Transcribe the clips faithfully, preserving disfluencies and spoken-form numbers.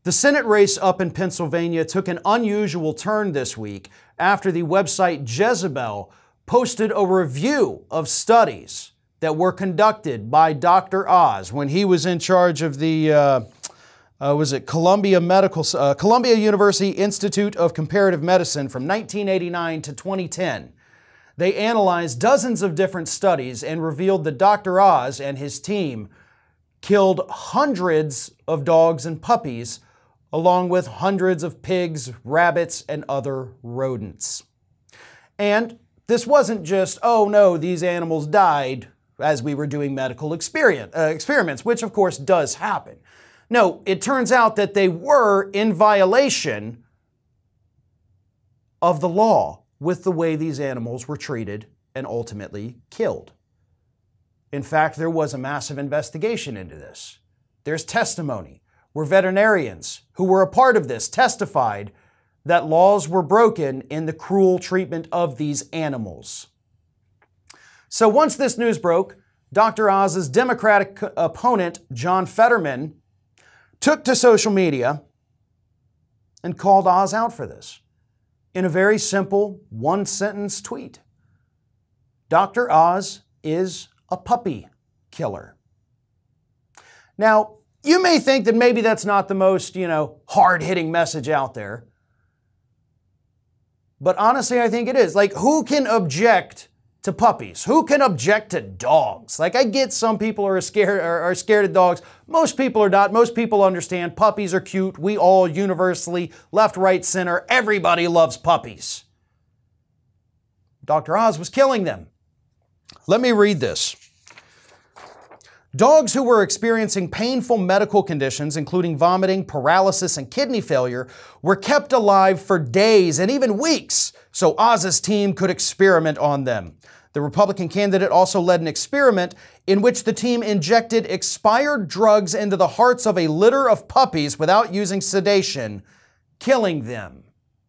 The Senate race up in Pennsylvania took an unusual turn this week after the website Jezebel posted a review of studies that were conducted by Doctor Oz when he was in charge of the, uh, uh, was it Columbia Medical, uh, Columbia University Institute of Comparative Medicine from nineteen eighty-nine to twenty ten. They analyzed dozens of different studies and revealed that Doctor Oz and his team killed hundreds of dogs and puppies, along with hundreds of pigs, rabbits, and other rodents. And this wasn't just, oh no, these animals died as we were doing medical experience, uh, experiments, which of course does happen. No, it turns out that they were in violation of the law with the way these animals were treated and ultimately killed. In fact, there was a massive investigation into this. There's testimony where veterinarians who were a part of this testified that laws were broken in the cruel treatment of these animals. So once this news broke, Doctor Oz's Democratic opponent, John Federman, took to social media and called Oz out for this in a very simple one-sentence tweet. Doctor Oz is a puppy killer. Now, you may think that maybe that's not the most, you know, hard-hitting message out there. But honestly, I think it is. Like, who can object to puppies? Who can object to dogs? Like, I get some people are scared, are, are scared of dogs. Most people are not. Most people understand puppies are cute. We all universally, left, right, center, everybody loves puppies. Doctor Oz was killing them. Let me read this. Dogs who were experiencing painful medical conditions, including vomiting, paralysis, and kidney failure, were kept alive for days and even weeks so Oz's team could experiment on them. The Republican candidate also led an experiment in which the team injected expired drugs into the hearts of a litter of puppies without using sedation, killing them.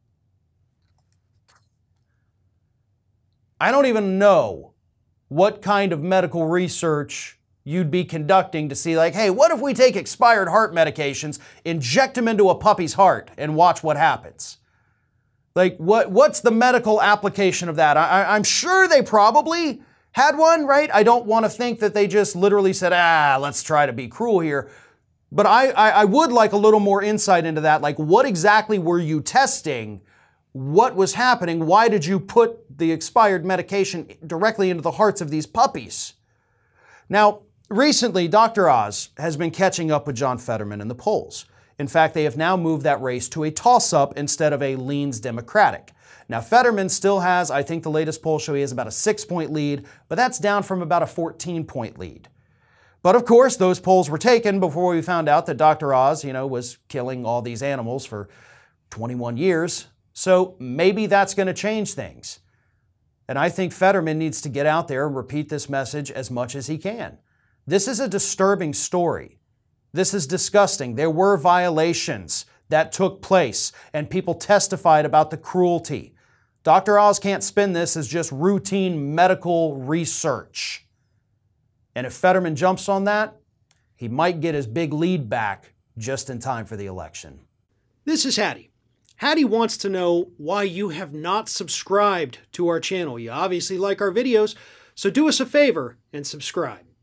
I don't even know what kind of medical research you'd be conducting to see, like, hey, what if we take expired heart medications, inject them into a puppy's heart, and watch what happens? Like, what, what's the medical application of that? I, I'm sure they probably had one, right? I don't want to think that they just literally said, ah, let's try to be cruel here. But I, I, I would like a little more insight into that. Like, what exactly were you testing? What was happening? Why did you put the expired medication directly into the hearts of these puppies? Now, recently, Doctor Oz has been catching up with John Federman in the polls. In fact, they have now moved that race to a toss-up instead of a leans Democratic. Now, Fetterman still has, I think the latest poll show he has about a six-point lead, but that's down from about a fourteen-point lead. But of course, those polls were taken before we found out that Doctor Oz, you know, was killing all these animals for twenty-one years. So maybe that's going to change things. And I think Fetterman needs to get out there and repeat this message as much as he can. This is a disturbing story. This is disgusting. There were violations that took place, and people testified about the cruelty. Doctor Oz can't spin this as just routine medical research. And if Fetterman jumps on that, he might get his big lead back just in time for the election. This is Hattie. Hattie wants to know why you have not subscribed to our channel. You obviously like our videos, so do us a favor and subscribe.